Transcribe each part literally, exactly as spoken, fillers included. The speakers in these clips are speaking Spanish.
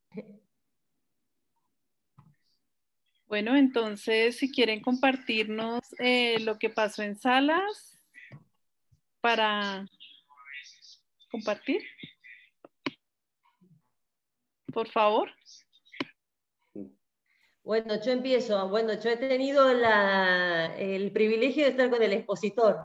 Bueno, entonces, si quieren compartirnos eh, lo que pasó en salas para compartir, por favor. Bueno, yo empiezo. Bueno, yo he tenido la, el privilegio de estar con el expositor.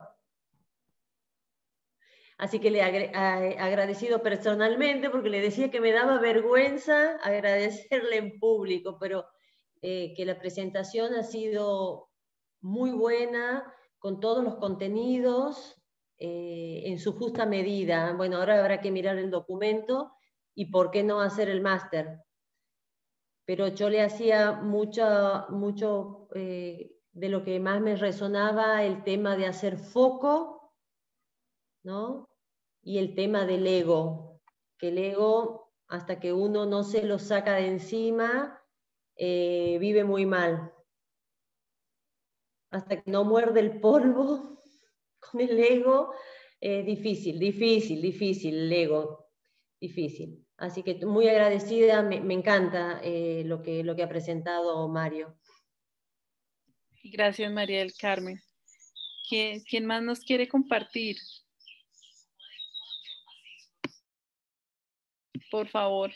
Así que le he agradecido personalmente porque le decía que me daba vergüenza agradecerle en público, pero eh, que la presentación ha sido muy buena, con todos los contenidos, eh, en su justa medida. Bueno, ahora habrá que mirar el documento y por qué no hacer el máster. Pero yo le hacía mucho, mucho eh, de lo que más me resonaba, el tema de hacer foco, ¿no? Y el tema del ego, que el ego, hasta que uno no se lo saca de encima, eh, vive muy mal. Hasta que no muerde el polvo con el ego, es eh, difícil, difícil, difícil, el ego, difícil. Así que muy agradecida, me, me encanta eh, lo, que, lo que ha presentado Mario. Gracias, María del Carmen. ¿Quién, ¿Quién más nos quiere compartir? Por favor.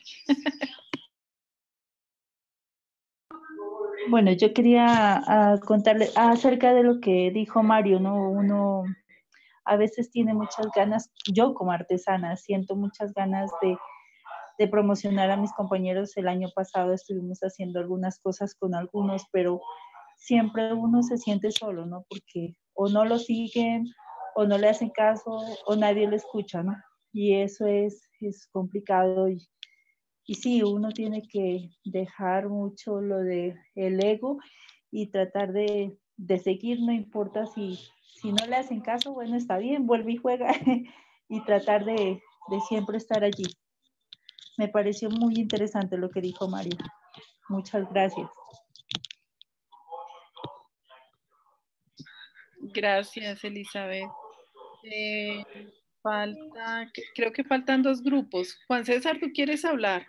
Bueno, yo quería uh, contarle acerca de lo que dijo Mario, ¿no? Uno a veces tiene muchas ganas, yo como artesana siento muchas ganas de, de promocionar a mis compañeros. El año pasado estuvimos haciendo algunas cosas con algunos, pero siempre uno se siente solo, ¿no? Porque o no lo siguen, o no le hacen caso, o nadie lo escucha, ¿no? Y eso es, es complicado. Y, y sí, uno tiene que dejar mucho lo de el ego y tratar de, de seguir, no importa si, si no le hacen caso, bueno, está bien, vuelve y juega y tratar de, de siempre estar allí. Me pareció muy interesante lo que dijo Mario. Muchas gracias. Gracias, Elizabeth. Eh, falta, creo que faltan dos grupos. Juan César, ¿tú quieres hablar?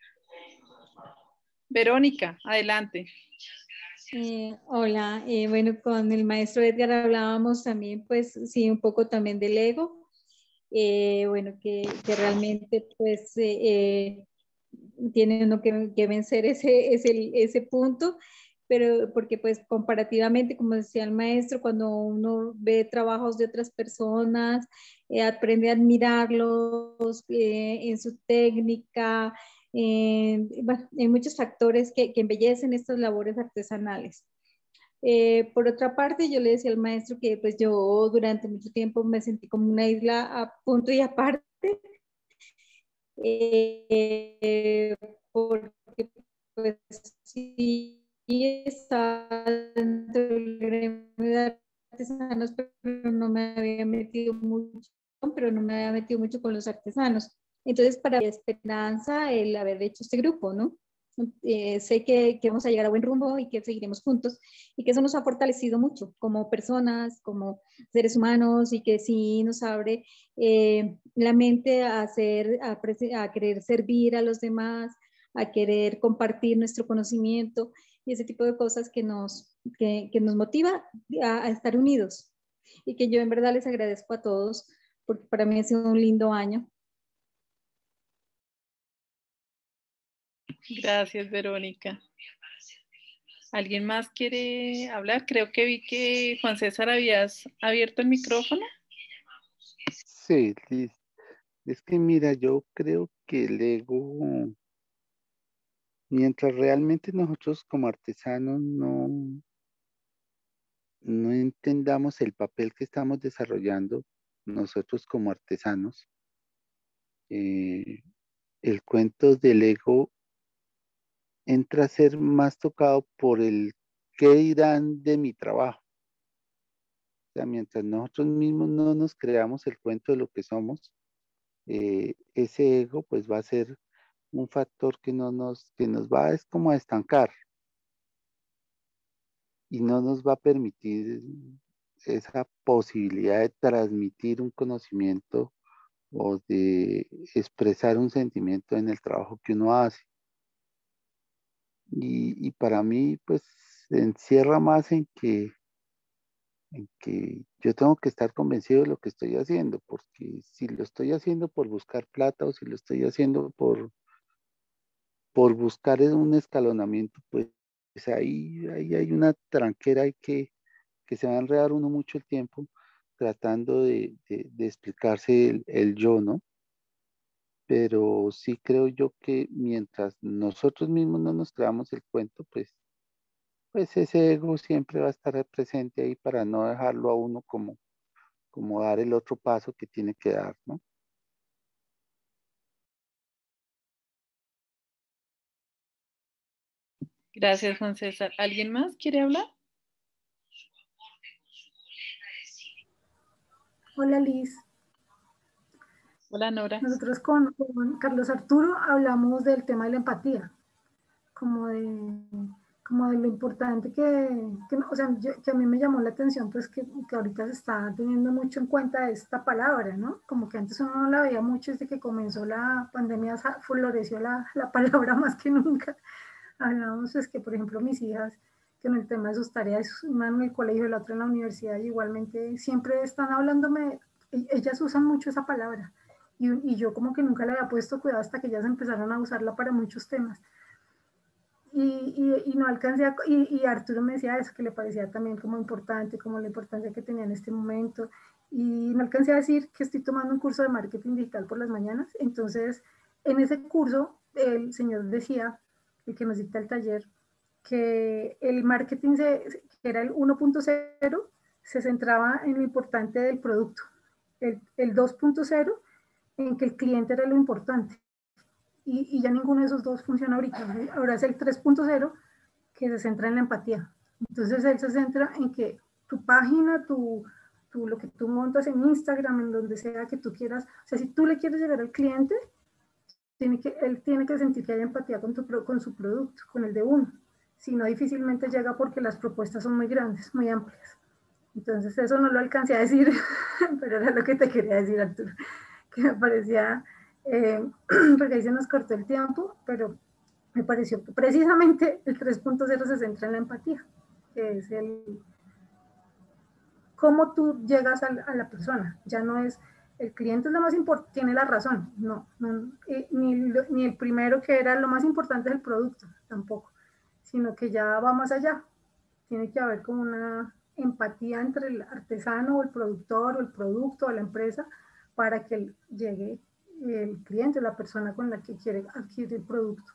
Verónica, adelante. Eh, hola, eh, bueno, con el maestro Edgar hablábamos también, pues sí, un poco también del ego. Eh, bueno, que, que realmente pues eh, eh, tiene uno que, que vencer ese, ese, ese punto, pero porque pues comparativamente, como decía el maestro, cuando uno ve trabajos de otras personas, eh, aprende a admirarlos eh, en su técnica, eh, bueno, hay muchos factores que, que embellecen estas labores artesanales. Eh, por otra parte, yo le decía al maestro que pues yo durante mucho tiempo me sentí como una isla a punto y aparte, eh, porque pues sí estaba dentro del gremio de artesanos, pero no me había metido mucho, pero no me había metido mucho con los artesanos. Entonces, para mi esperanza, el haber hecho este grupo, ¿no? Eh, sé que, que vamos a llegar a buen rumbo y que seguiremos juntos y que eso nos ha fortalecido mucho como personas, como seres humanos y que sí nos abre eh, la mente a, hacer, a, a querer servir a los demás, a querer compartir nuestro conocimiento y ese tipo de cosas que nos, que, que nos motiva a, a estar unidos y que yo en verdad les agradezco a todos porque para mí ha sido un lindo año. Gracias, Verónica. ¿Alguien más quiere hablar? Creo que vi que Juan César habías abierto el micrófono. Sí, Liz. Es que mira, yo creo que el ego, mientras realmente nosotros como artesanos no, no entendamos el papel que estamos desarrollando nosotros como artesanos, eh, el cuento del ego entra a ser más tocado por el qué dirán de mi trabajo. O sea, mientras nosotros mismos no nos creamos el cuento de lo que somos, eh, ese ego pues va a ser un factor que no nos, que nos va es como a estancar y no nos va a permitir esa posibilidad de transmitir un conocimiento o de expresar un sentimiento en el trabajo que uno hace. Y, y para mí, pues, se encierra más en que, en que yo tengo que estar convencido de lo que estoy haciendo, porque si lo estoy haciendo por buscar plata o si lo estoy haciendo por, por buscar un escalonamiento, pues, pues ahí, ahí hay una tranquera y que, que se va a enredar uno mucho el tiempo tratando de, de- de explicarse el, el yo, ¿no? Pero sí creo yo que mientras nosotros mismos no nos creamos el cuento, pues, pues ese ego siempre va a estar presente ahí para no dejarlo a uno como, como dar el otro paso que tiene que dar, ¿no? Gracias, Juan César. ¿Alguien más quiere hablar? Hola Liz, Hola, Nora. nosotros con, con Carlos Arturo hablamos del tema de la empatía, como de, como de lo importante que, que, o sea, yo- que a mí me llamó la atención, pues que, que ahorita se está teniendo mucho en cuenta esta palabra, ¿no? Como que antes uno no la veía mucho, desde que comenzó la pandemia sa- floreció la, la palabra más que nunca. Hablamos, es que, por ejemplo, mis hijas, que en el tema de sus tareas, una en el colegio y la otra en la universidad, igualmente siempre están hablándome, e- ellas usan mucho esa palabra. Y, y yo como que nunca le había puesto cuidado hasta que ellas empezaron a usarla para muchos temas. Y, y, y no alcancé a, y, y, Arturo me decía eso, que le parecía también como importante, como la importancia que tenía en este momento. Y no alcancé a decir que estoy tomando un curso de marketing digital por las mañanas. Entonces, en ese curso, el señor decía, el que nos dicta el taller, que el marketing, se, que era el uno punto cero, se centraba en lo importante del producto. El, el dos punto cero, en que el cliente era lo importante. Y, y ya ninguno de esos dos funciona ahorita. ¿Sí? Ahora es el tres punto cero que se centra en la empatía. Entonces él se centra en que tu página, tu, tu, lo que tú montas en Instagram, en donde sea que tú quieras, o sea, si tú le quieres llegar al cliente, tiene que, él tiene que sentir que hay empatía con, tu, con su producto, con el de uno. Si no, difícilmente llega porque las propuestas son muy grandes, muy amplias. Entonces eso no lo alcancé a decir, pero era lo que te quería decir, Arturo, que me parecía, eh, porque ahí se nos cortó el tiempo, pero me pareció que precisamente el tres punto cero se centra en la empatía, que es el cómo tú llegas a, a la persona. Ya no es el cliente es lo más importante, tiene la razón, no, no ni, ni el primero que era lo más importante es el producto, tampoco, sino que ya va más allá. Tiene que haber como una empatía entre el artesano o el productor o el producto o la empresa para que llegue el cliente, la persona con la que quiere adquirir el producto.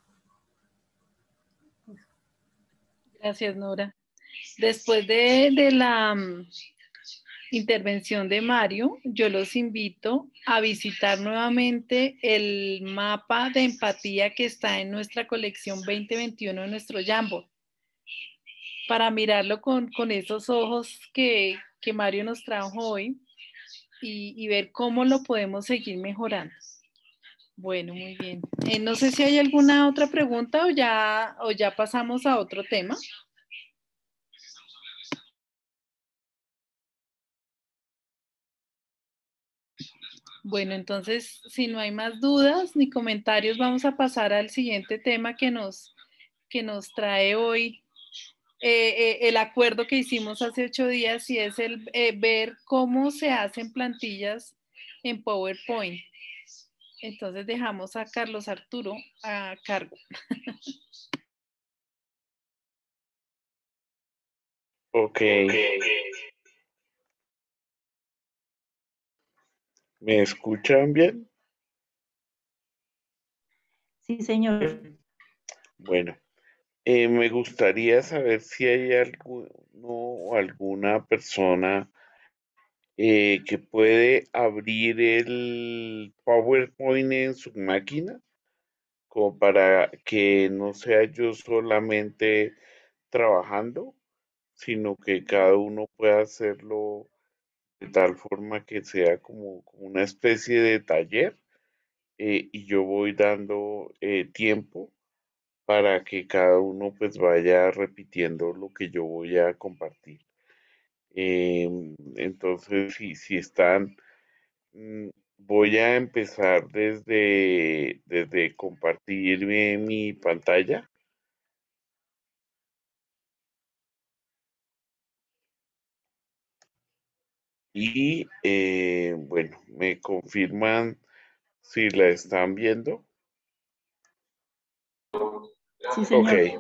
Gracias, Nora. Después de, de la um, intervención de Mario, yo los invito a visitar nuevamente el mapa de empatía que está en nuestra colección veinte veintiuno de nuestro Jamboard, para mirarlo con, con esos ojos que, que Mario nos trajo hoy y, y ver cómo lo podemos seguir mejorando. Bueno, muy bien. Eh, no sé si hay alguna otra pregunta o ya, o ya pasamos a otro tema. Bueno, entonces, si no hay más dudas ni comentarios, vamos a pasar al siguiente tema que nos, que nos trae hoy eh, eh, el acuerdo que hicimos hace ocho días y es el eh, ver cómo se hacen plantillas en PowerPoint. Entonces dejamos a Carlos Arturo a cargo. Ok. ¿Me escuchan bien? Sí, señor. Bueno, eh, me gustaría saber si hay alguno o alguna persona eh, que puede abrir el PowerPoint en su máquina, como para que no sea yo solamente trabajando, sino que cada uno pueda hacerlo de tal forma que sea como, como una especie de taller, eh, y yo voy dando eh, tiempo para que cada uno pues vaya repitiendo lo que yo voy a compartir. Em, entonces, si, si están, mm, voy a empezar desde, desde compartir mi, mi pantalla. Y eh, bueno, me confirman si la están viendo. Sí, Ok, señor.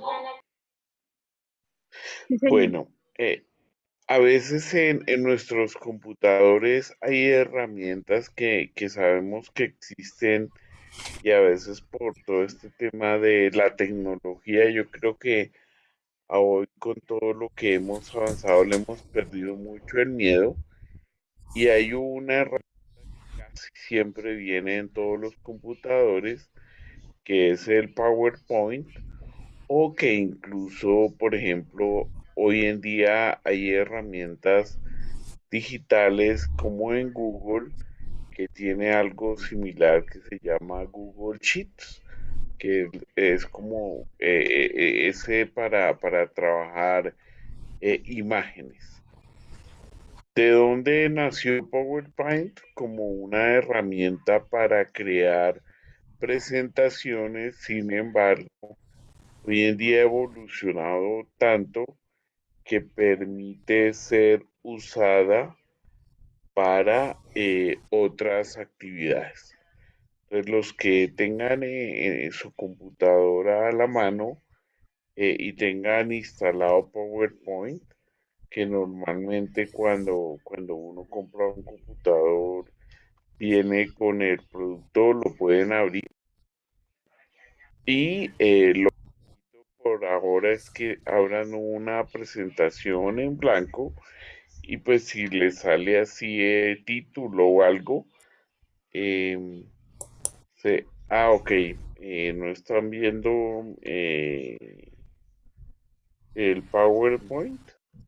Sí, señor. bueno, eh, a veces en, en nuestros computadores hay herramientas que, que sabemos que existen y a veces por todo este tema de la tecnología, yo creo que a hoy con todo lo que hemos avanzado le hemos perdido mucho el miedo y hay una herramienta que casi siempre viene en todos los computadores que es el PowerPoint o que incluso, por ejemplo, hoy en día hay herramientas digitales como en Google que tiene algo similar que se llama Google Sheets, que es como eh, eh, ese para, para trabajar eh, imágenes. ¿De dónde nació PowerPoint? Como una herramienta para crear presentaciones, sin embargo, hoy en día ha evolucionado tanto que permite ser usada para eh, otras actividades. Entonces, los que tengan eh, eh, su computadora a la mano eh, y tengan instalado PowerPoint, que normalmente cuando, cuando uno compra un computador viene con el producto, lo pueden abrir y eh, lo por ahora es que abran una presentación en blanco y pues si les sale así el título o algo, em, se, ah, ok, eh, no están viendo eh, el PowerPoint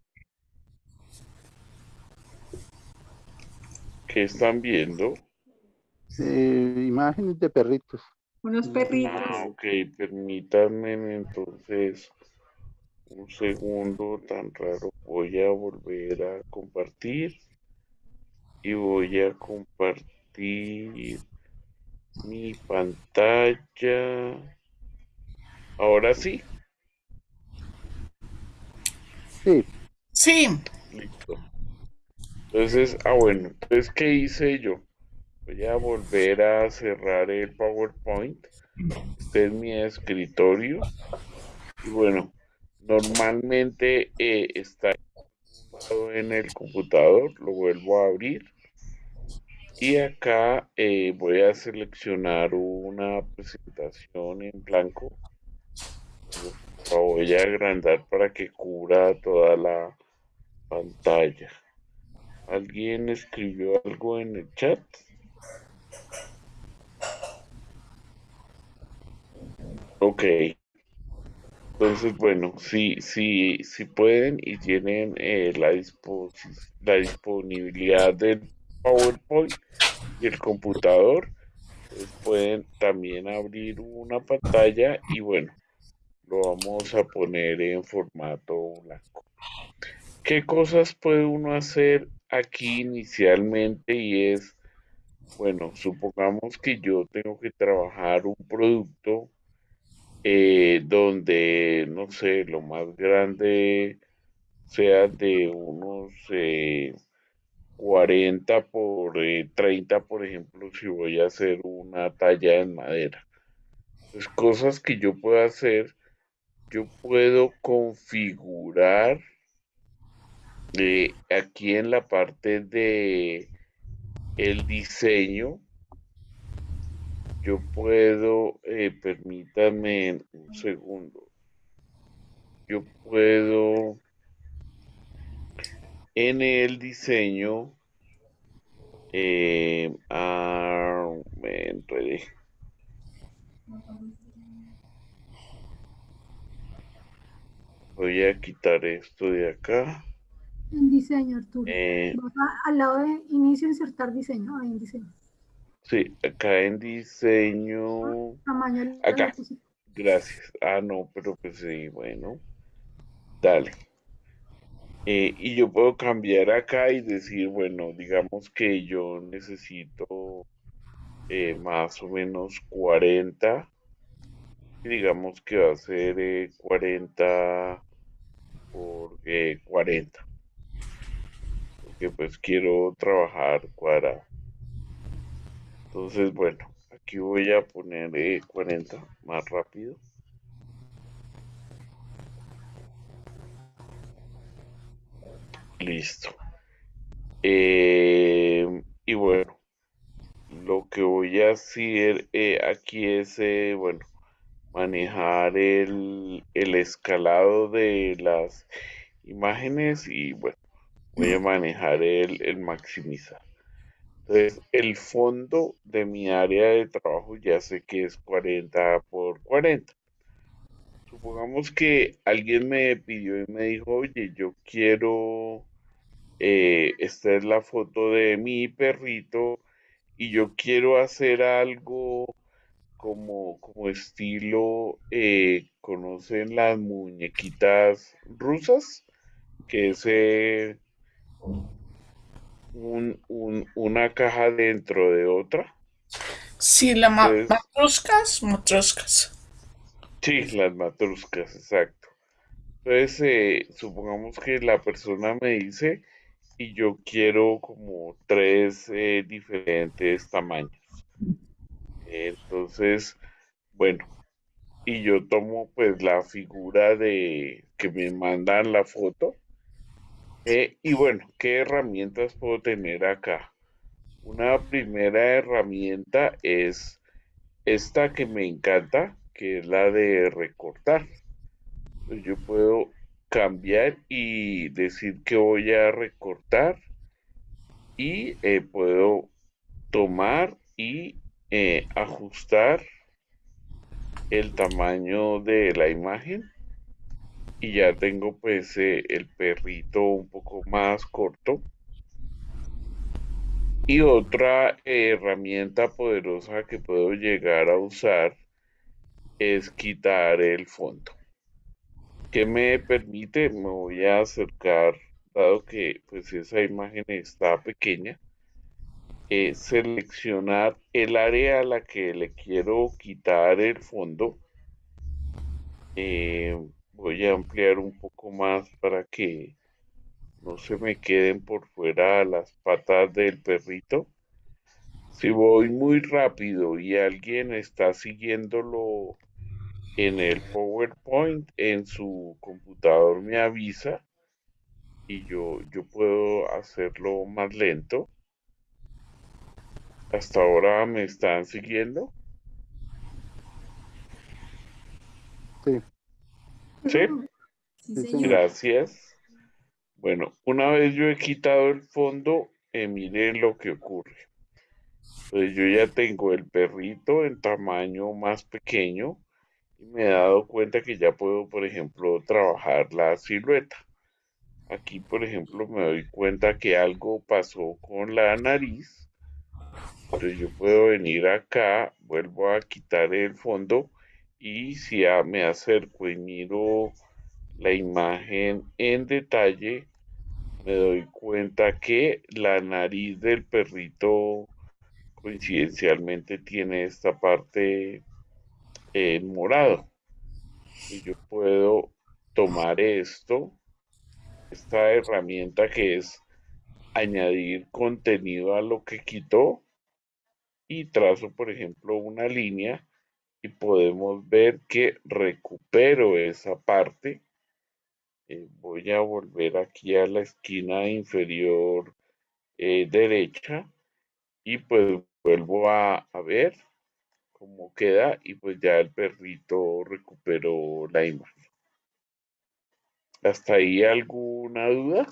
que están viendo. Eh, imágenes de perritos. Unos Imágenes de perritos. Ah, perritos. ok, permítanme entonces un segundo tan raro. Voy a volver a compartir y voy a compartir mi pantalla. Ahora sí, Sí, Sí, listo. Entonces, ah, bueno, entonces, ¿qué hice yo? Voy a volver a cerrar el PowerPoint. Este es mi escritorio. Y bueno, normalmente eh, está en el computador. Lo vuelvo a abrir. Y acá eh, voy a seleccionar una presentación en blanco. La voy a agrandar para que cubra toda la pantalla. ¿Alguien escribió algo en el chat? Ok. Entonces, bueno, si, si, si pueden y tienen eh, la, disposi- la disponibilidad del PowerPoint y el computador, pues pueden también abrir una pantalla y bueno, lo vamos a poner en formato blanco. ¿Qué cosas puede uno hacer aquí inicialmente? Y es, bueno, supongamos que yo tengo que trabajar un producto eh, donde, no sé, lo más grande sea de unos eh, cuarenta por eh, treinta, por ejemplo, si voy a hacer una talla en madera. Pues cosas que yo puedo hacer, yo puedo configurar eh, aquí en la parte de el diseño, yo puedo, eh, permítame un segundo, yo puedo en el diseño, eh, ah, me enredé. Voy a quitar esto de acá. En diseño, Arturo. Eh, Vas a- al lado de inicio, insertar diseño. Ahí en diseño. sí, acá en diseño. Tamaño de la Acá, diapositiva. gracias. Ah, no, pero pues sí, bueno, dale. Eh, y yo puedo cambiar acá y decir, bueno, digamos que yo necesito eh, más o menos cuarenta. Y digamos que va a ser eh, cuarenta por eh, cuarenta. Ok. porque pues quiero trabajar cuadrado. Entonces, bueno, aquí voy a poner eh, cuarenta más rápido. Listo. Eh, y bueno, lo que voy a hacer eh, aquí es, eh, bueno, manejar el, el escalado de las imágenes y bueno, voy a manejar el, el maximizar. Entonces, el fondo de mi área de trabajo ya sé que es cuarenta por cuarenta. Supongamos que alguien me pidió y me dijo, oye, yo quiero, eh, esta es la foto de mi perrito y yo quiero hacer algo como, como estilo, eh, ¿conocen las muñequitas rusas? Que es eh, un, un- una caja dentro de otra. Sí, la ma Entonces, matroscas, matroscas. sí, las matruscas, exacto. Entonces, eh, supongamos que la persona me dice y yo quiero como tres eh, diferentes tamaños. Entonces, bueno, y yo tomo pues la figura de que me mandan la foto. Eh, y bueno, ¿qué herramientas puedo tener acá? Una primera herramienta es esta que me encanta, que es la de recortar. Entonces yo puedo cambiar y decir que voy a recortar y eh, puedo tomar y eh, ajustar el tamaño de la imagen y ya tengo pues eh, el perrito un poco más corto. Y otra herramienta poderosa que puedo llegar a usar es quitar el fondo. ¿Qué me permite? Me voy a acercar, dado que pues esa imagen está pequeña, eh, seleccionar el área a la que le quiero quitar el fondo. Eh, voy a ampliar un poco más para que no se me queden por fuera las patas del perrito. Si voy muy rápido y alguien está siguiéndolo en el PowerPoint, en su computador me avisa y yo, yo puedo hacerlo más lento. Hasta ahora me están siguiendo. Sí, Sí, Sí, sí, señor. señor. gracias. Bueno, una vez yo he quitado el fondo, eh, miren lo que ocurre. Entonces yo ya tengo el perrito en tamaño más pequeño y me he dado cuenta que ya puedo, por ejemplo, trabajar la silueta. Aquí, por ejemplo, me doy cuenta que algo pasó con la nariz. Entonces yo puedo venir acá, vuelvo a quitar el fondo y si a- me acerco y miro la imagen en detalle, me doy cuenta que la nariz del perrito coincidencialmente tiene esta parte en morado. Y yo puedo tomar esto, esta herramienta que es añadir contenido a lo que quitó y trazo, por ejemplo, una línea y podemos ver que recupero esa parte. Eh, voy a volver aquí a la esquina inferior eh, derecha y pues vuelvo a, a ver cómo queda y pues ya el perrito recuperó la imagen. ¿Hasta ahí alguna duda?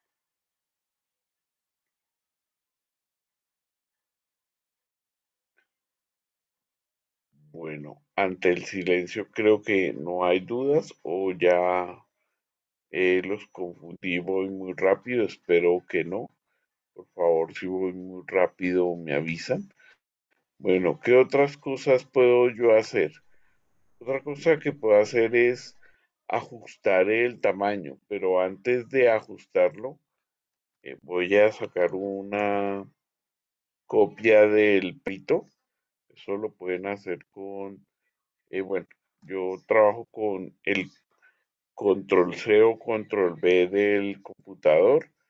Bueno, ante el silencio creo que no hay dudas o ya eh, los confundí, voy muy rápido, espero que no. Por favor, si voy muy rápido me avisan. Bueno, ¿qué otras cosas puedo yo hacer? Otra cosa que puedo hacer es ajustar el tamaño, pero antes de ajustarlo, eh, voy a sacar una copia del pito. Eso lo pueden hacer con, eh, bueno, yo trabajo con el control C o control V del computador,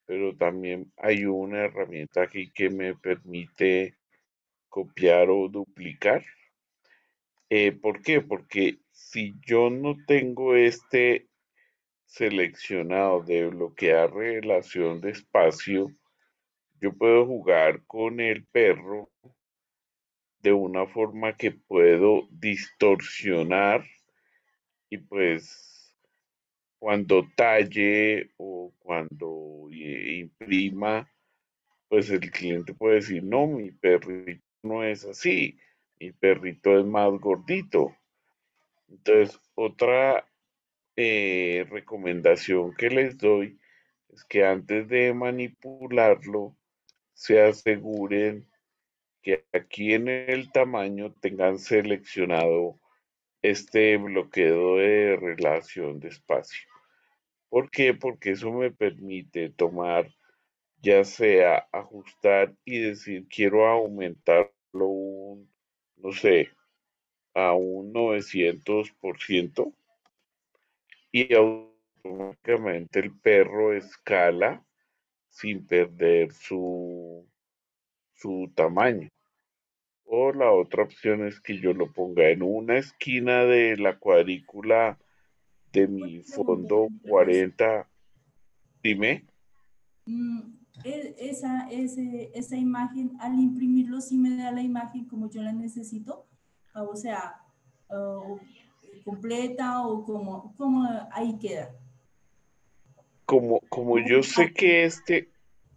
pero también hay una herramienta aquí que me permite copiar o duplicar. Eh, ¿por qué? Porque si yo no tengo este seleccionado de bloquear relación de espacio, yo puedo jugar con el perro de una forma que puedo distorsionar y pues cuando talle o cuando eh, imprima, pues el cliente puede decir, no, mi perrito no es así, mi perrito es más gordito. Entonces, otra eh, recomendación que les doy es que antes de manipularlo, se aseguren que aquí en el tamaño tengan seleccionado este bloqueo de relación de espacio. ¿Por qué? Porque eso me permite tomar, ya sea ajustar y decir quiero aumentarlo un, no sé, a un novecientos por ciento y automáticamente el perro escala sin perder su, su tamaño. O la otra opción es que yo lo ponga en una esquina de la cuadrícula de mi fondo cuarenta. Dime. Mm, e- esa, ese, esa imagen, al imprimirlo, sí me da la imagen como yo la necesito, ah, o sea, uh, completa o como, como ahí queda. Como, como yo sé que este,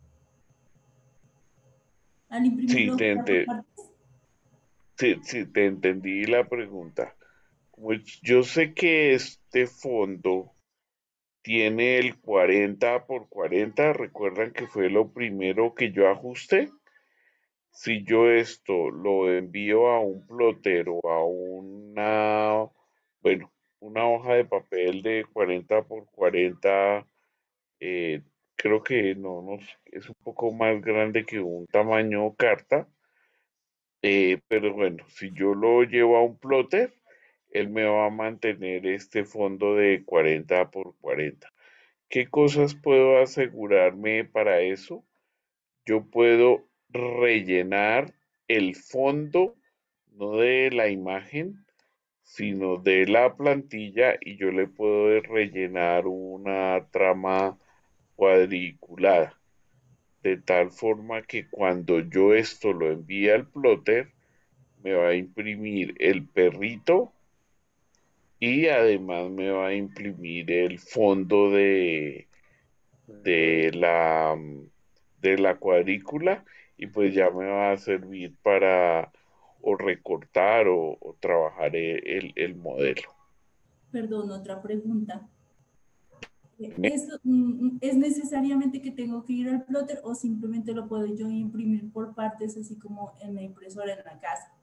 Al sí imprimirlo te, queda por ente- partes. sí, sí, te entendí la pregunta. Como yo sé que este fondo tiene el cuarenta por cuarenta, recuerdan que fue lo primero que yo ajusté. Si yo esto lo envío a un plotter o a una, bueno, una hoja de papel de cuarenta por cuarenta, eh, creo que no, no, es un poco más grande que un tamaño carta, eh, pero bueno, si yo lo llevo a un plotter, él me va a mantener este fondo de cuarenta por cuarenta. ¿Qué cosas puedo asegurarme para eso? Yo puedo rellenar el fondo, no de la imagen, sino de la plantilla y yo le puedo rellenar una trama cuadriculada, de tal forma que cuando yo esto lo envíe al plotter, me va a imprimir el perrito y además me va a imprimir el fondo de, de la, de la cuadrícula y pues ya me va a servir para o recortar o, o trabajar el, el modelo. Perdón, otra pregunta. ¿Es, mm, ¿Es necesariamente que tengo que ir al plotter o simplemente lo puedo yo imprimir por partes, así como en la impresora en la casa?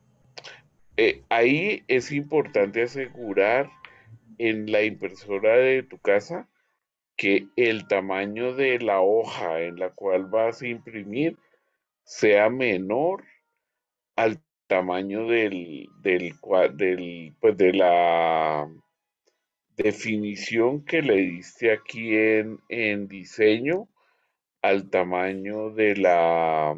Eh, ahí es importante asegurar en la impresora de tu casa que el tamaño de la hoja en la cual vas a imprimir sea menor al tamaño del, del, del, pues de la definición que le diste aquí en, en diseño al tamaño de la,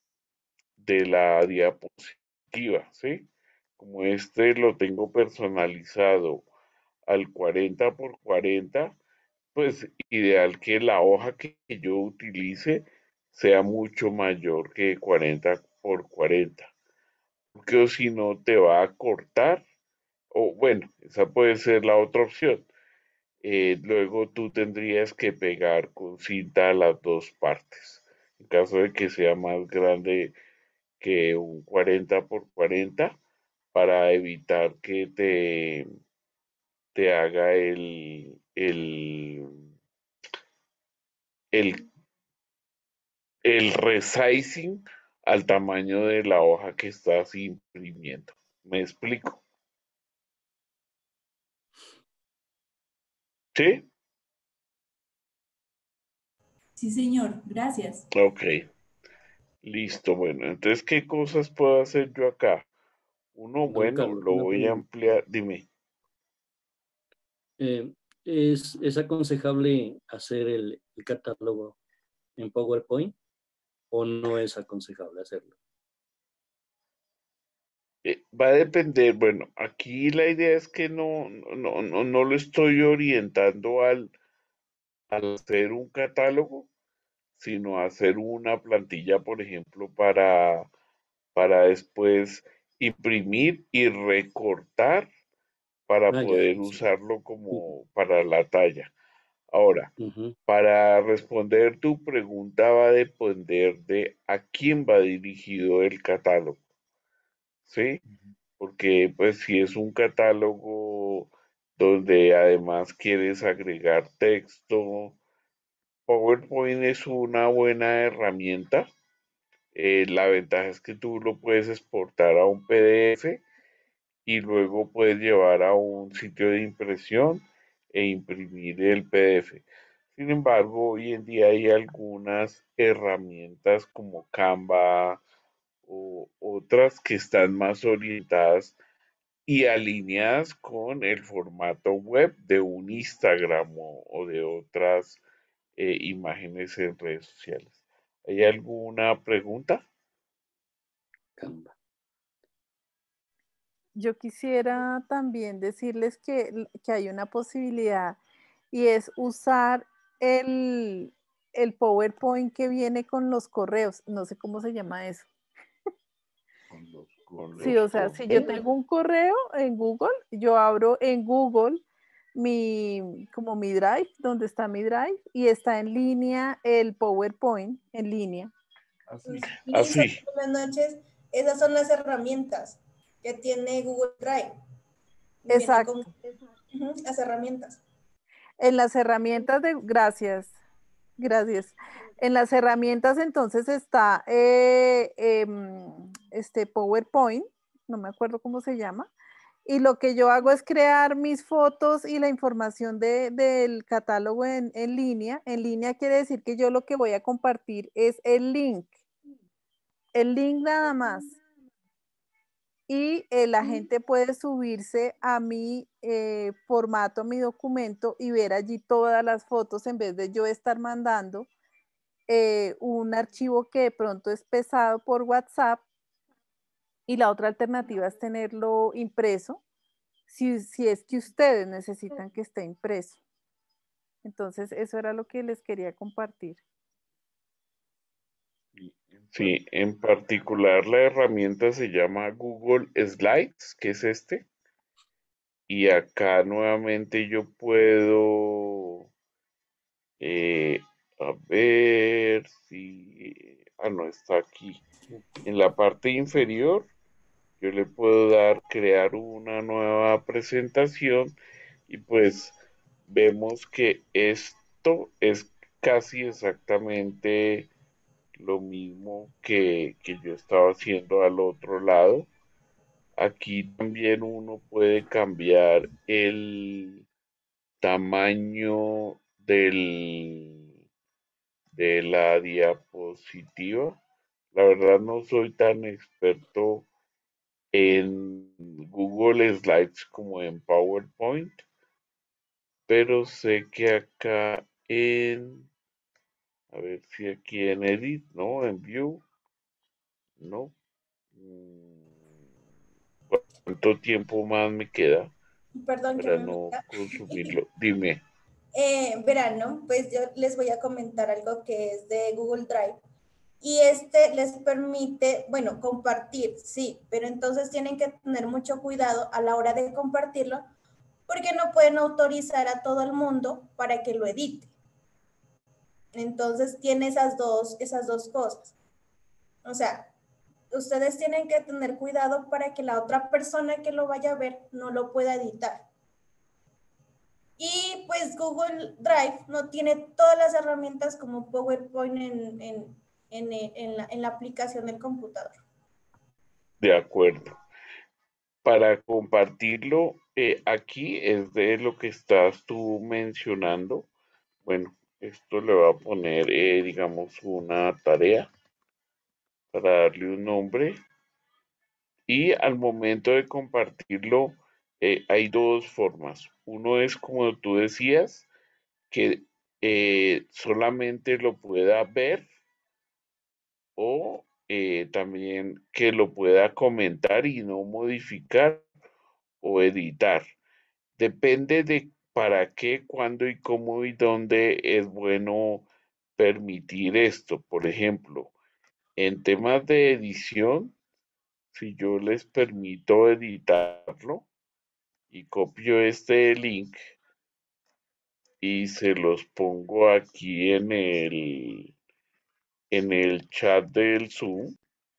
de la diapositiva, ¿sí? Como este lo tengo personalizado al cuarenta por cuarenta, pues ideal que la hoja que yo utilice sea mucho mayor que cuarenta por cuarenta, porque si no te va a cortar, o bueno, esa puede ser la otra opción. Eh, luego tú tendrías que pegar con cinta las dos partes. En caso de que sea más grande que un cuarenta por cuarenta, para evitar que te, te haga el, el, el, el resizing al tamaño de la hoja que estás imprimiendo. ¿Me explico? ¿Sí? Sí, señor, gracias. Ok, listo. Bueno, entonces, ¿qué cosas puedo hacer yo acá? Uno, Don bueno, Carlos, lo una voy a pregunta. ampliar. Dime. Eh, ¿es, es aconsejable hacer el, el catálogo en PowerPoint o no es aconsejable hacerlo? Eh, va a depender, bueno, aquí la idea es que no, no, no, no lo estoy orientando al, al hacer un catálogo, sino a hacer una plantilla, por ejemplo, para, para después imprimir y recortar para Ah, ya, poder sí. usarlo Ujú, como para la talla. Ahora, ujú, para responder tu pregunta va a depender de a quién va dirigido el catálogo, ¿sí? ujú. Porque pues si es un catálogo donde además quieres agregar texto, PowerPoint es una buena herramienta. Eh, la ventaja es que tú lo puedes exportar a un P D F y luego puedes llevar a un sitio de impresión e imprimir el P D F. Sin embargo, hoy en día hay algunas herramientas como Canva o otras que están más orientadas y alineadas con el formato web de un Instagram o, o de otras eh, imágenes en redes sociales. ¿Hay alguna pregunta? Canva. Yo quisiera también decirles que, que hay una posibilidad y es usar el, el PowerPoint que viene con los correos. No sé cómo se llama eso. Con los Con Sí, los o sea, si yo correos. tengo un correo en Google, yo abro en Google mi, como mi Drive, donde está mi Drive, y está en línea el PowerPoint, en línea. Pues, Lisa, Así. buenas noches. Esas son las herramientas que tiene Google Drive. Viene con Exacto. ujú, las herramientas. En las herramientas de, gracias, gracias. En las herramientas entonces está eh, em, este PowerPoint, no me acuerdo cómo se llama, y lo que yo hago es crear mis fotos y la información de, del catálogo en, en línea. En línea quiere decir que yo lo que voy a compartir es el link, el link nada más. Y eh, la gente puede subirse a mi eh, formato, a mi documento y ver allí todas las fotos en vez de yo estar mandando eh, un archivo que de pronto es pesado por WhatsApp. Y la otra alternativa es tenerlo impreso, si, si es que ustedes necesitan que esté impreso. Entonces, eso era lo que les quería compartir. Sí, en particular la herramienta se llama Google Slides, que es este. Y acá nuevamente yo puedo, eh, a ver si, ah, no, está aquí. En la parte inferior, yo le puedo dar crear una nueva presentación y pues vemos que esto es casi exactamente lo mismo que, que yo estaba haciendo al otro lado. Aquí también uno puede cambiar el tamaño del, de la diapositiva. La verdad no soy tan experto en Google Slides como en PowerPoint, pero sé que acá en, a ver si aquí en Edit, no, en View, no. ¿Cuánto tiempo más me queda Perdón que para me no meta. consumirlo? Dime. Eh, verán, ¿no? Pues yo les voy a comentar algo que es de Google Drive. Y este les permite, bueno, compartir, sí, pero entonces tienen que tener mucho cuidado a la hora de compartirlo, porque no pueden autorizar a todo el mundo para que lo edite. Entonces tiene esas dos, esas dos cosas. O sea, ustedes tienen que tener cuidado para que la otra persona que lo vaya a ver no lo pueda editar. Y pues Google Drive no tiene todas las herramientas como PowerPoint en, en, en, en, la, en la aplicación del computador. De acuerdo. Para compartirlo, eh, aquí es de lo que estás tú mencionando. Bueno, esto le va a poner, eh, digamos, una tarea para darle un nombre. Y al momento de compartirlo, eh, hay dos formas. Uno es como tú decías, que eh, solamente lo pueda ver o eh, también que lo pueda comentar y no modificar o editar. Depende de para qué, cuándo y cómo y dónde es bueno permitir esto. Por ejemplo, en temas de edición, si yo les permito editarlo y copio este link y se los pongo aquí en el, en el chat del Zoom,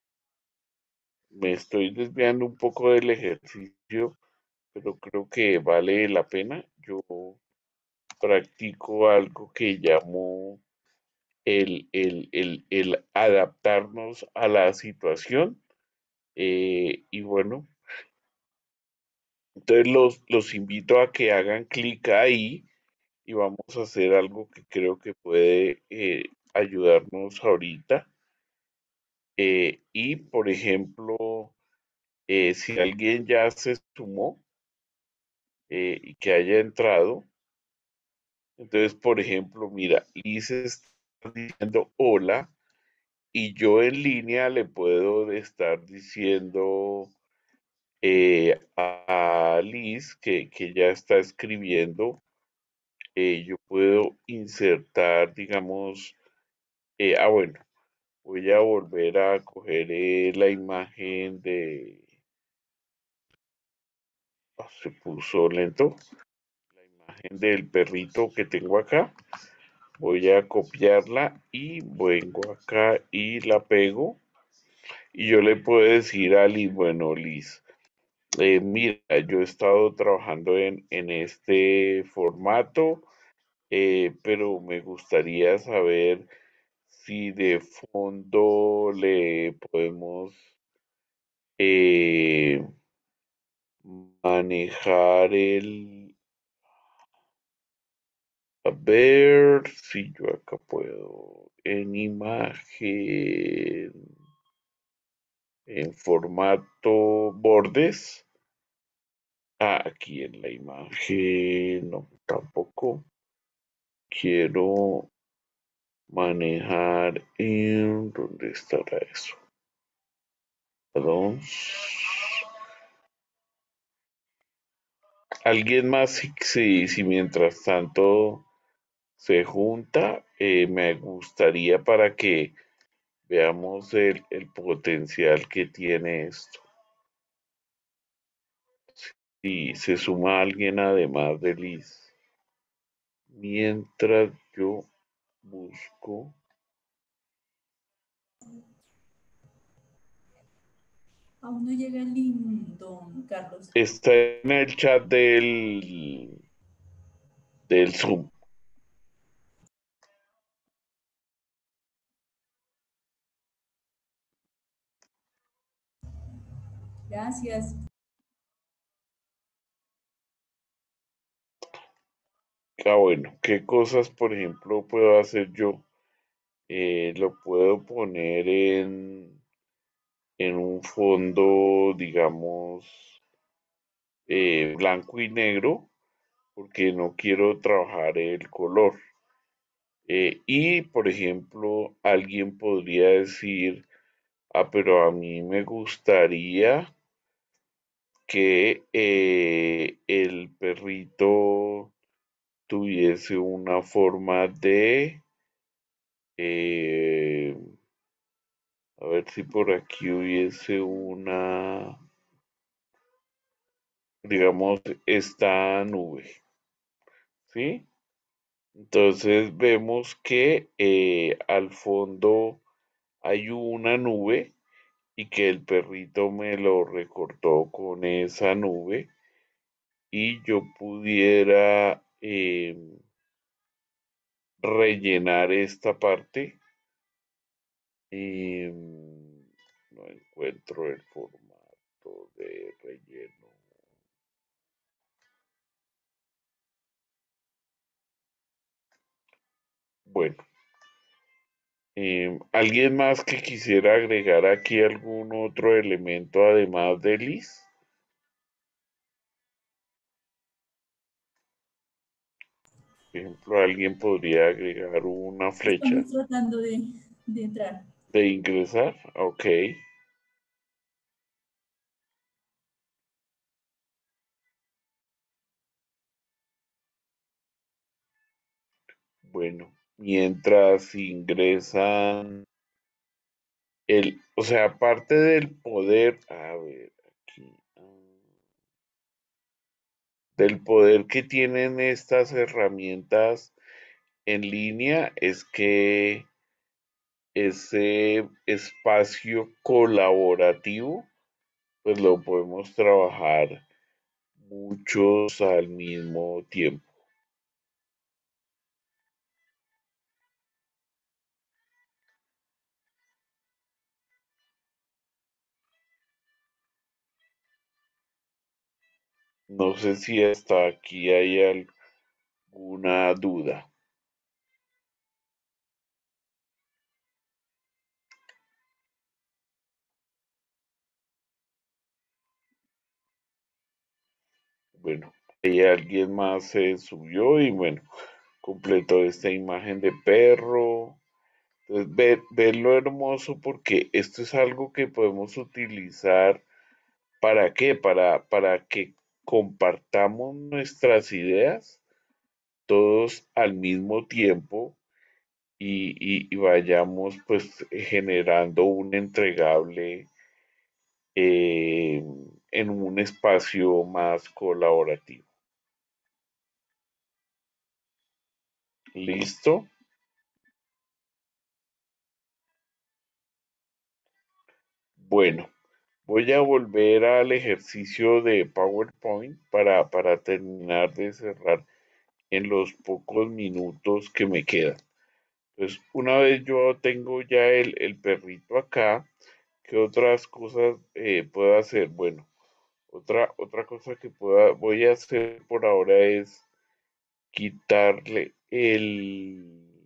me estoy desviando un poco del ejercicio, pero creo que vale la pena. Yo practico algo que llamo el, el, el, el adaptarnos a la situación. Eh, y bueno, entonces los, los invito a que hagan clic ahí y vamos a hacer algo que creo que puede eh, ayudarnos ahorita. Eh, y por ejemplo, eh, si alguien ya se sumó eh, y que haya entrado, entonces por ejemplo, mira, Liz está diciendo hola y yo en línea le puedo estar diciendo eh, a Liz que, que ya está escribiendo. Eh, yo puedo insertar, digamos, eh, ah, bueno, voy a volver a coger eh, la imagen de, ah, se puso lento, la imagen del perrito que tengo acá. Voy a copiarla y vengo acá y la pego. Y yo le puedo decir a Liz, bueno, Liz, eh, mira, yo he estado trabajando en, en este formato, eh, pero me gustaría saber si de fondo le podemos eh, manejar el... A ver si yo acá puedo en imagen, en formato bordes. Ah, aquí en la imagen, no, tampoco. Quiero manejar en... ¿Dónde estará eso? Perdón. ¿Alguien más si, si, si mientras tanto se junta? Eh, me gustaría para que veamos el, el potencial que tiene esto. Si se suma alguien además de Liz. Mientras yo busco. Aún no llega el link, don Carlos. Está en el chat del, del Zoom. Gracias. Ah, bueno, ¿qué cosas, por ejemplo, puedo hacer yo? Eh, lo puedo poner en, en un fondo, digamos, eh, blanco y negro, porque no quiero trabajar el color. Eh, y, por ejemplo, alguien podría decir, ah, pero a mí me gustaría que eh, el perrito tuviese una forma de, eh, a ver si por aquí hubiese una, digamos, esta nube, ¿sí? Entonces vemos que eh, al fondo hay una nube y que el perrito me lo recortó con esa nube y yo pudiera eh, rellenar esta parte. Y no encuentro el formato de relleno. Bueno, eh, ¿alguien más que quisiera agregar aquí algún otro elemento además de Liz? Por ejemplo, alguien podría agregar una flecha Estamos tratando de, de entrar. de ingresar. Ok. Bueno, mientras ingresan el, o sea, aparte del poder, a ver, aquí, ah, del poder que tienen estas herramientas en línea es que ese espacio colaborativo, pues lo podemos trabajar muchos al mismo tiempo. No sé si hasta aquí hay alguna duda. Bueno, ahí alguien más se subió y bueno, completó esta imagen de perro. Entonces, ve, ve lo hermoso porque esto es algo que podemos utilizar. ¿Para qué? Para, para que compartamos nuestras ideas todos al mismo tiempo y, y- y vayamos pues generando un entregable eh, en un espacio más colaborativo. ¿Listo? Bueno, voy a volver al ejercicio de PowerPoint para, para terminar de cerrar en los pocos minutos que me quedan. Entonces, una vez yo tengo ya el, el perrito acá, ¿qué otras cosas eh, puedo hacer? Bueno, otra, otra cosa que pueda, voy a hacer por ahora es quitarle el,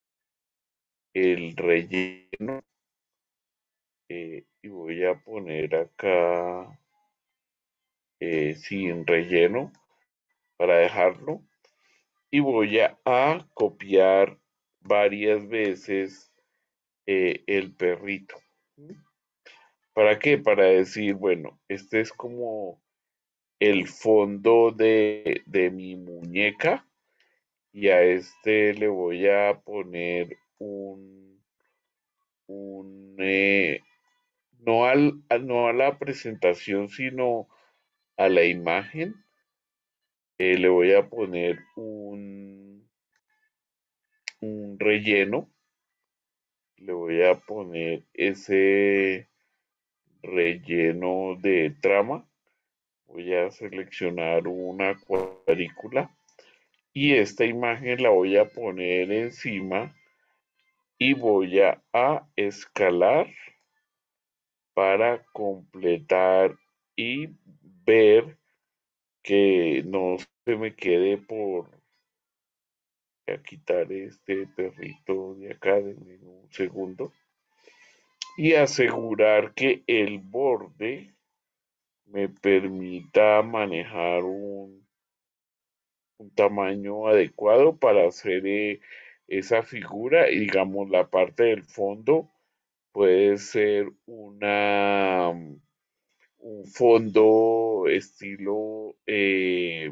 el relleno eh, y voy a poner acá eh, sin relleno para dejarlo y voy a, a copiar varias veces eh, el perrito. ¿Para qué? Para decir, bueno, este es como el fondo de, de mi muñeca y a este le voy a poner un, un eh, no, al, no a la presentación, sino a la imagen, eh, le voy a poner un, un relleno, le voy a poner ese relleno de trama, voy a seleccionar una cuadrícula y esta imagen la voy a poner encima y voy a, a escalar para completar y ver que no se me quede por a quitar este perrito de acá de un segundo y asegurar que el borde me permita manejar un, un tamaño adecuado para hacer eh, esa figura y digamos la parte del fondo puede ser una un fondo estilo eh,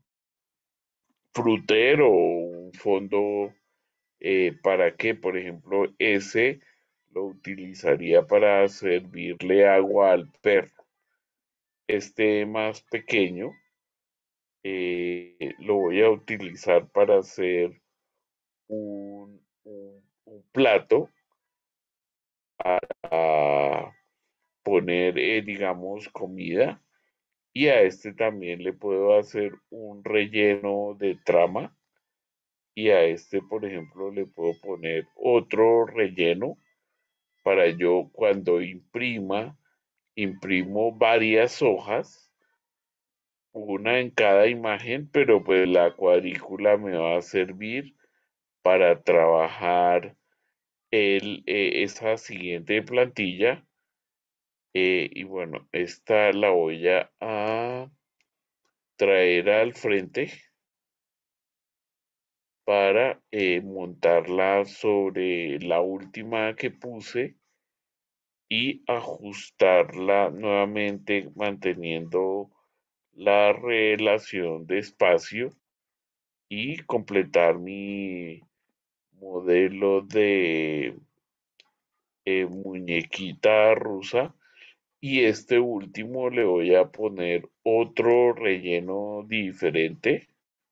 frutero o un fondo eh, para que, por ejemplo, ese lo utilizaría para servirle agua al perro. Este más pequeño eh, lo voy a utilizar para hacer un, un- un plato a poner, eh, digamos, comida. Y a este también le puedo hacer un relleno de trama. Y a este, por ejemplo, le puedo poner otro relleno para yo cuando imprima, imprimo varias hojas, una en cada imagen, pero pues la cuadrícula me va a servir para trabajar el, eh, esa siguiente plantilla. Eh, y bueno, esta la voy a, a traer al frente para eh, montarla sobre la última que puse y ajustarla nuevamente manteniendo la relación de espacio y completar mi modelo de eh, muñequita rusa. Y este último le voy a poner otro relleno diferente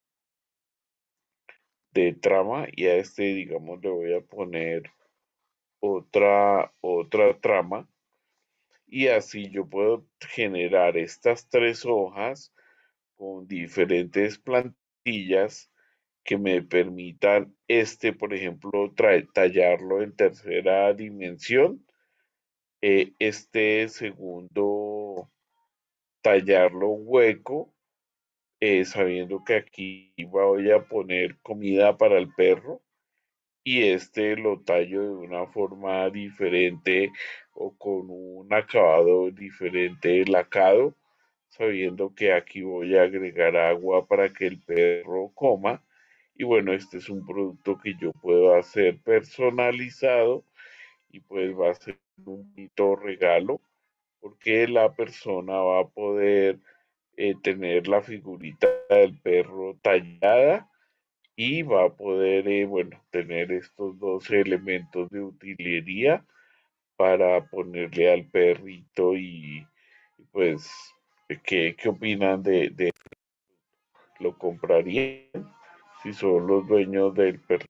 de trama y a este, digamos, le voy a poner otra, otra trama. Y así yo puedo generar estas tres hojas con diferentes plantillas que me permitan este, por ejemplo, tallarlo en tercera dimensión. Eh, este segundo, tallarlo hueco, eh, sabiendo que aquí voy a poner comida para el perro. Y este lo tallo de una forma diferente o con un acabado diferente lacado, sabiendo que aquí voy a agregar agua para que el perro coma. Y bueno, este es un producto que yo puedo hacer personalizado y pues va a ser un bonito regalo porque la persona va a poder eh, tener la figurita del perro tallada y va a poder, eh, bueno, tener estos dos elementos de utilería para ponerle al perrito y, y pues, ¿qué, qué opinan de, de lo comprarían si son los dueños del perro?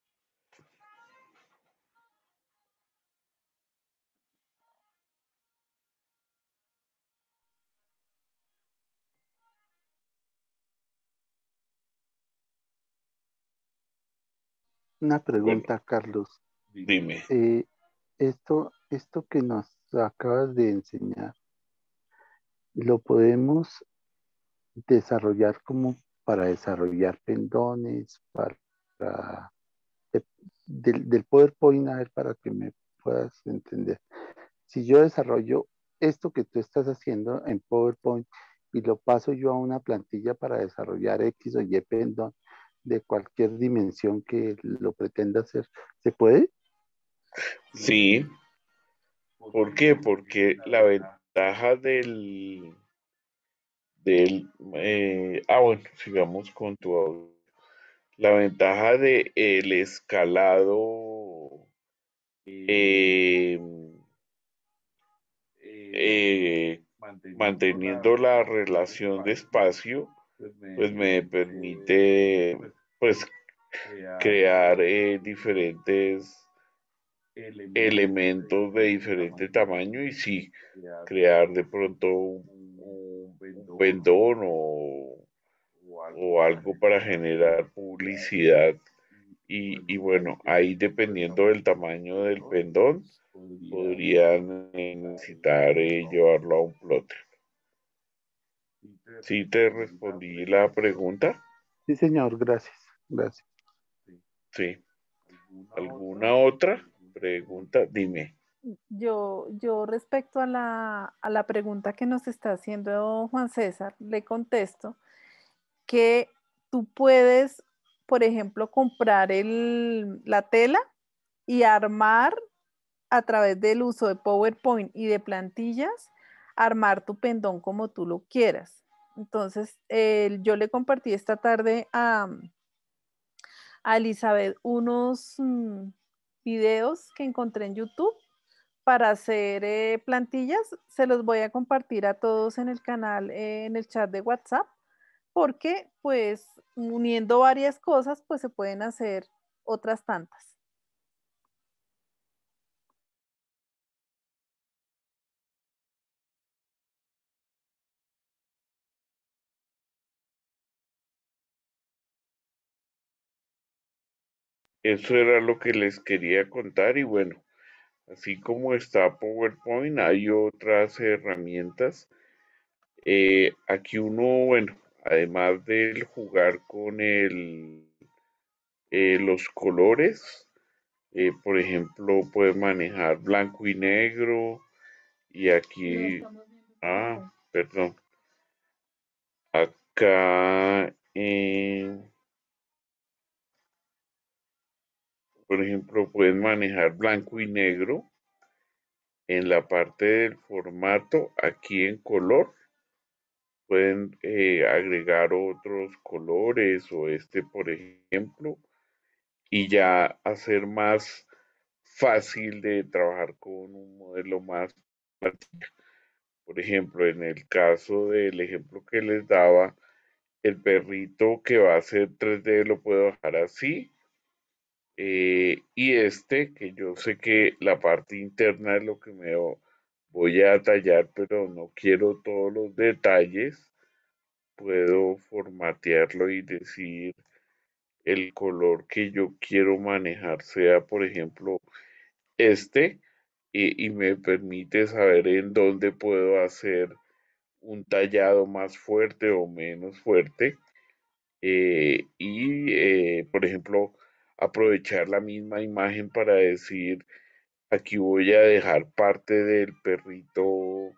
Una Bueno, pregunta, Carlos. dime. Eh, esto, esto que nos acabas de enseñar, ¿lo podemos desarrollar como para desarrollar pendones, para, de- del, del PowerPoint, a ver, para que me puedas entender? Si yo desarrollo esto que tú estás haciendo en PowerPoint y lo paso yo a una plantilla para desarrollar X o Y pendón de cualquier dimensión que lo pretenda hacer, ¿se puede? Sí, ¿por qué? Porque la ventaja del, del eh, ah, bueno, sigamos con tu audio. La ventaja de el escalado eh, eh, manteniendo la relación de espacio, pues me permite pues crear eh, diferentes elementos de diferente tamaño y sí, crear de pronto un, un pendón o, o algo para generar publicidad. Y, y bueno, ahí dependiendo del tamaño del pendón, podrían eh, necesitar eh, llevarlo a un plotter. ¿Sí te respondí la pregunta? Sí, señor, gracias, gracias. Sí. ¿Alguna otra pregunta? Dime. Yo, yo respecto a la, a la pregunta que nos está haciendo Juan César, le contesto que tú puedes, por ejemplo, comprar el, la tela y armar a través del uso de PowerPoint y de plantillas, armar tu pendón como tú lo quieras. Entonces, eh, yo le compartí esta tarde a, a Elizabeth unos mm, videos que encontré en YouTube para hacer eh, plantillas. Se los voy a compartir a todos en el canal, eh, en el chat de WhatsApp, porque pues uniendo varias cosas, pues se pueden hacer otras tantas. Eso era lo que les quería contar y bueno, así como está PowerPoint, hay otras herramientas. Eh, aquí uno, bueno, además del jugar con el, eh, los colores, eh, por ejemplo, puede manejar blanco y negro y aquí, ah, perdón, acá en ejemplo, pueden manejar blanco y negro. En la parte del formato, aquí en color, pueden eh, agregar otros colores o este, por ejemplo, y ya hacer más fácil de trabajar con un modelo más práctico. Por ejemplo, en el caso del ejemplo que les daba, el perrito que va a ser tres D lo puedo dejar así. Eh, y este, que yo sé que la parte interna es lo que me voy a tallar, pero no quiero todos los detalles, puedo formatearlo y decir el color que yo quiero manejar sea, por ejemplo, este, y, y me permite saber en dónde puedo hacer un tallado más fuerte o menos fuerte. Eh, y, eh, por ejemplo, aprovechar la misma imagen para decir, aquí voy a dejar parte del perrito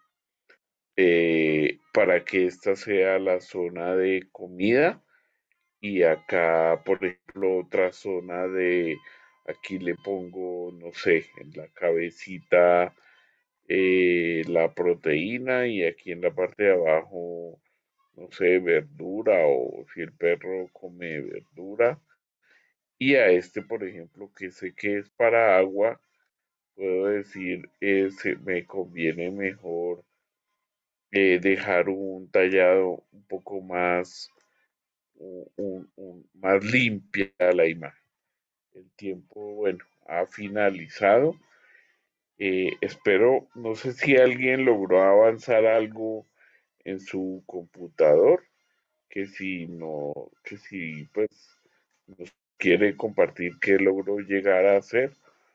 eh, para que esta sea la zona de comida y acá, por ejemplo, otra zona de, aquí le pongo, no sé, en la cabecita eh, la proteína y aquí en la parte de abajo, no sé, verdura o si el perro come verdura. Y a este, por ejemplo, que sé que es para agua, puedo decir, eh, se- me conviene mejor eh, dejar un tallado un poco más, un, un- un- más limpia la imagen. El tiempo, bueno, ha finalizado. Eh, espero, no sé si alguien logró avanzar algo en su computador, que si no, que si pues nos quiere compartir qué logró llegar a hacer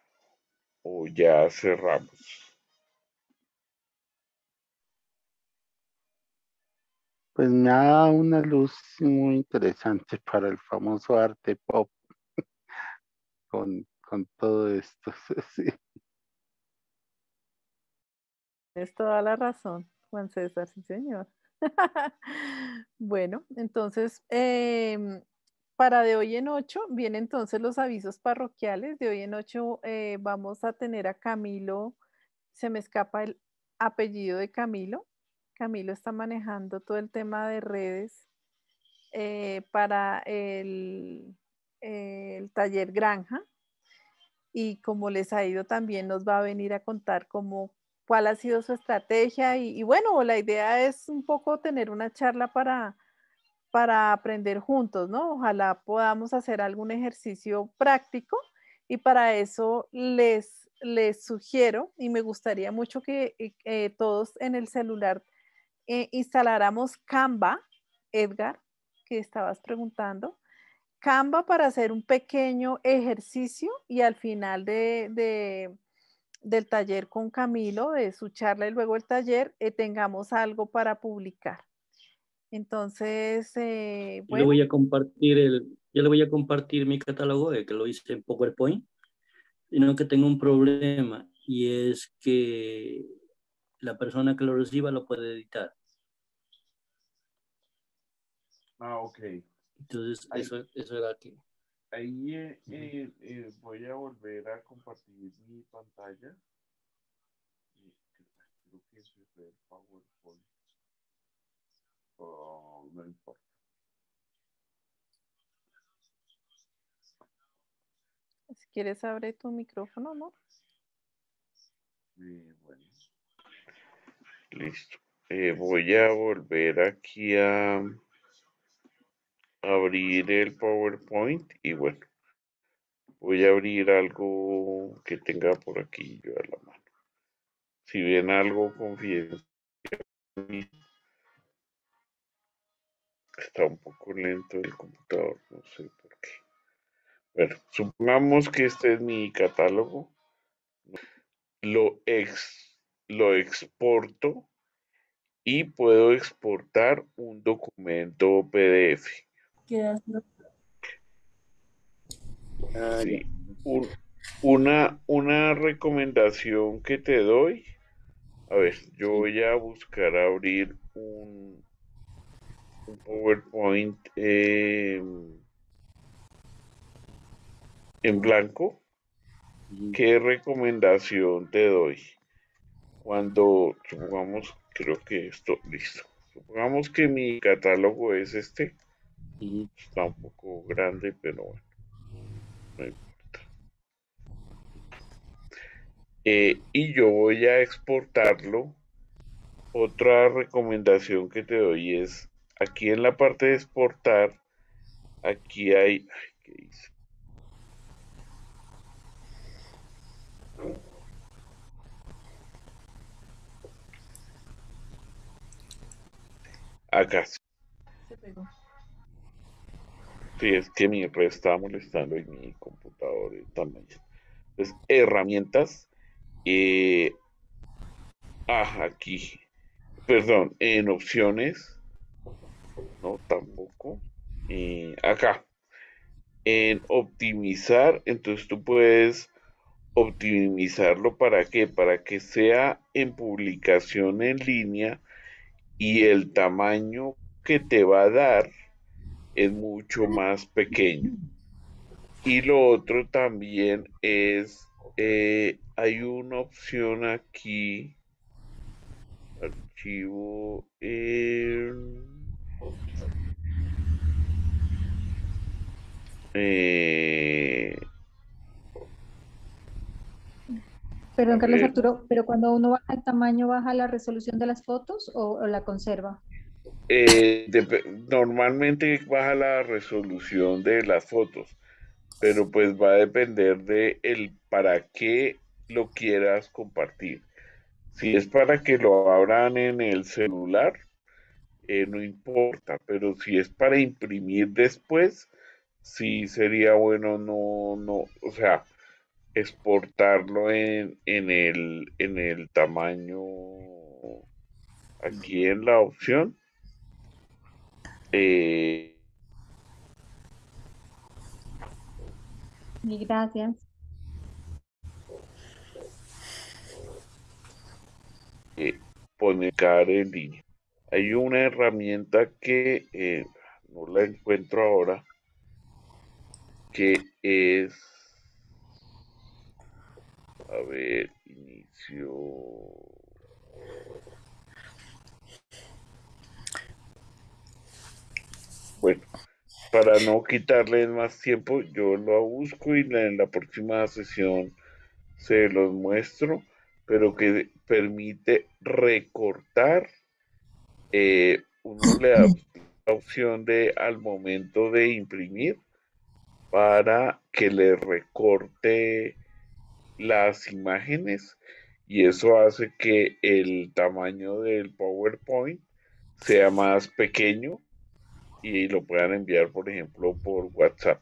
o ya cerramos. Pues me ha dado una luz muy interesante para el famoso arte pop con, con todo esto. Sí. Tienes toda la razón, Juan César, sí, señor. Bueno, entonces, em, para de hoy en ocho, vienen entonces los avisos parroquiales. De hoy en ocho eh, vamos a tener a Camilo, se me escapa el apellido de Camilo. Camilo está manejando todo el tema de redes eh, para el, el taller Granja y como les ha ido también nos va a venir a contar cómo, cuál ha sido su estrategia y, y bueno, la idea es un poco tener una charla para, para aprender juntos, ¿no? Ojalá podamos hacer algún ejercicio práctico y para eso les, les sugiero y me gustaría mucho que eh, eh, todos en el celular eh, instaláramos Canva, Edgar, que estabas preguntando. Canva para hacer un pequeño ejercicio y al final de, de- del taller con Camilo, de su charla y luego el taller, eh, tengamos algo para publicar. Entonces, eh, Yo le bueno, voy a compartir el, yo le voy a compartir mi catálogo, eh, que lo hice en PowerPoint, sino que tengo un problema y es que la persona que lo reciba lo puede editar. Ah, ok. Entonces, Ahí, eso, eso era que... ahí eh, eh, eh, voy a volver a compartir mi pantalla. Eh, Creo que ese es el PowerPoint. Oh, no importa. si quieres abre tu micrófono, ¿no? Eh, bueno, listo. Eh, voy a volver aquí a abrir el PowerPoint y bueno, voy a abrir algo que tenga por aquí yo a la mano. Si bien algo confidencial, está un poco lento el computador, no sé por qué. Bueno, supongamos que este es mi catálogo. Lo, ex, lo exporto y puedo exportar un documento P D F. Quedas Ah, ya. Sí. Un- una, una recomendación que te doy. A ver, yo Sí. voy a buscar abrir un, un PowerPoint eh, en blanco ¿qué recomendación te doy? Cuando, supongamos, creo que esto, listo. Supongamos que mi catálogo es este. Está un poco grande, pero bueno, no importa. Eh, y yo voy a exportarlo. Otra recomendación que te doy es, aquí en la parte de exportar, aquí hay, ay, ¿qué hice? Acá. Sí, es que mi red estaba molestando y mi computador también. Entonces, herramientas. Eh, ah, aquí. Perdón, en opciones. No, tampoco. Eh, acá. En optimizar. Entonces tú puedes optimizarlo para qué? Para que sea en publicación en línea y el tamaño que te va a dar es mucho más pequeño. Y lo otro también es, eh, hay una opción aquí, archivo, eh, eh, Perdón, a Carlos ver, Arturo, pero cuando uno baja el tamaño, ¿baja la resolución de las fotos o, o la conserva? eh, dep- normalmente baja la resolución de las fotos, pero pues va a depender de el para qué lo quieras compartir. Si es para que lo abran en el celular, eh, no importa, pero si es para imprimir después, sí sería bueno no, no, o sea, exportarlo en, en el, en el tamaño, aquí en la opción, eh, Y gracias. eh, publicar en línea. Hay una herramienta que eh, no la encuentro ahora, que es, a ver, inicio. Bueno, para no quitarles más tiempo, yo lo busco y en la próxima sesión se los muestro, pero que permite recortar. Eh, uno le da la opción de al momento de imprimir para que le recorte las imágenes y eso hace que el tamaño del PowerPoint sea más pequeño y lo puedan enviar, por ejemplo, por WhatsApp.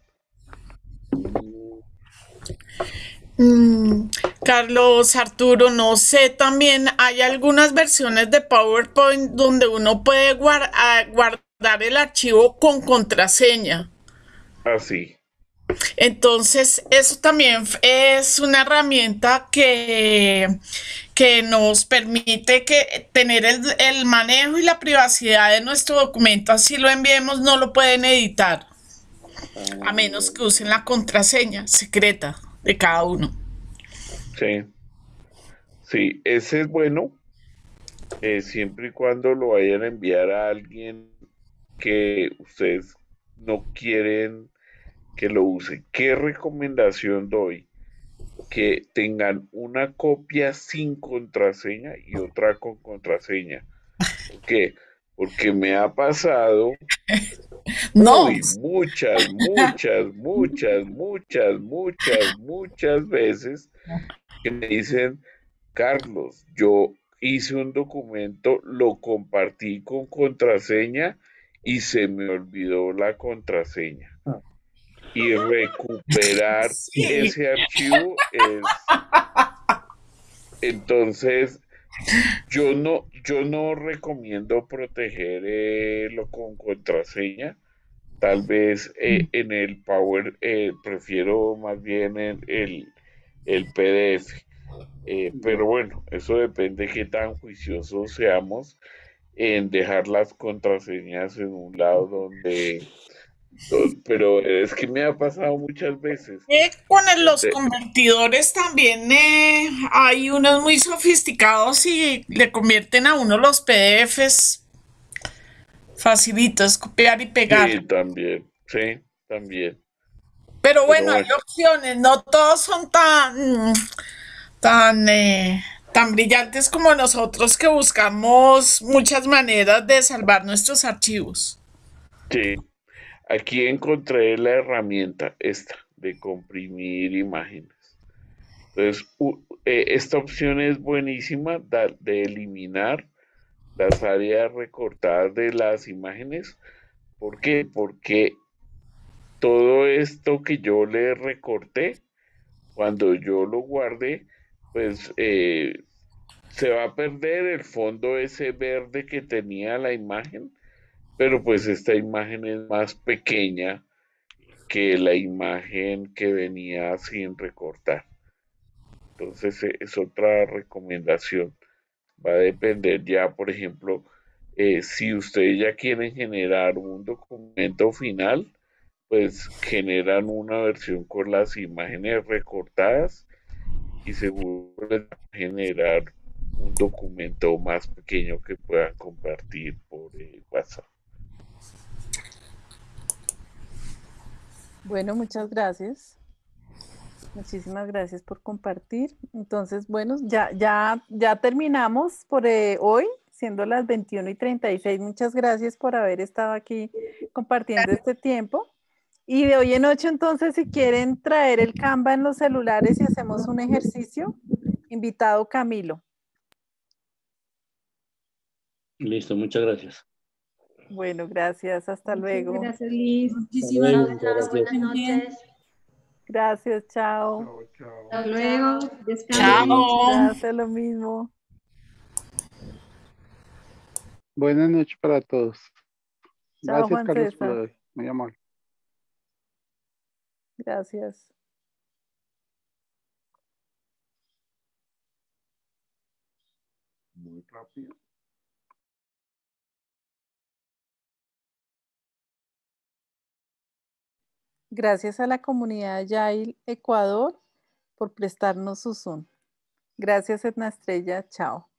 Mm, Carlos Arturo, no sé, también hay algunas versiones de PowerPoint donde uno puede guar- ah, guardar el archivo con contraseña. Así. Entonces, eso también f- es una herramienta que, que nos permite que tener el, el manejo y la privacidad de nuestro documento, así lo enviemos, no lo pueden editar, a menos que usen la contraseña secreta de cada uno. Sí, sí, ese es bueno, eh, siempre y cuando lo vayan a enviar a alguien que ustedes no quieren que lo use. ¿Qué recomendación doy? Que tengan una copia sin contraseña y otra con contraseña. ¿Por qué? Porque me ha pasado No, muy, muchas, muchas, muchas, muchas, muchas, muchas veces que me dicen, Carlos, yo hice un documento, lo compartí con contraseña y se me olvidó la contraseña. Y recuperar sí. ese archivo es, entonces, yo no, yo no recomiendo protegerlo con contraseña. Tal vez eh, en el Power, eh, prefiero más bien el, el, el P D F. Eh, pero bueno, eso depende de qué tan juiciosos seamos en dejar las contraseñas en un lado donde Pero es que me ha pasado muchas veces. Eh, con el- los De- convertidores también eh, hay unos muy sofisticados y le convierten a uno los P D Efes facilitos, copiar y pegar. Sí, también, sí, también. Pero Pero bueno, hay bueno, opciones, no todos son tan, tan, eh, tan brillantes como nosotros que buscamos muchas maneras de salvar nuestros archivos. sí. Aquí encontré la herramienta esta de comprimir imágenes. Entonces, u- eh, esta opción es buenísima da- de eliminar las áreas recortadas de las imágenes. ¿Por qué? Porque todo esto que yo le recorté, cuando yo lo guarde, pues eh, se va a perder el fondo ese verde que tenía la imagen, pero pues esta imagen es más pequeña que la imagen que venía sin recortar. Entonces eh, es otra recomendación. Va a depender ya, por ejemplo, eh, si ustedes ya quieren generar un documento final, pues generan una versión con las imágenes recortadas y seguro les va a generar un documento más pequeño que puedan compartir por eh, WhatsApp. Bueno, muchas gracias. Muchísimas gracias por compartir. Entonces, bueno, ya, ya, ya terminamos por eh, hoy, siendo las veintiuna y treinta y seis. Muchas gracias por haber estado aquí compartiendo este tiempo. Y de hoy en ocho, entonces, si quieren traer el Canva en los celulares y hacemos un ejercicio, invitado Camilo. Listo, muchas gracias. Bueno, gracias. Hasta luego. Gracias, Liz. Muchísimas luego, gracias. muchas Buenas gracias. noches. Gracias, chao. Chao, chao. Hasta luego. Descansen. Chao. Gracias, lo mismo. Buenas noches para todos. Chao, Gracias, Juan Carlos, por César. hoy. Muy amable. Gracias. Muy rápido. Gracias a la comunidad Yail Ecuador por prestarnos su Zoom. Gracias, Edna Estrella. Chao.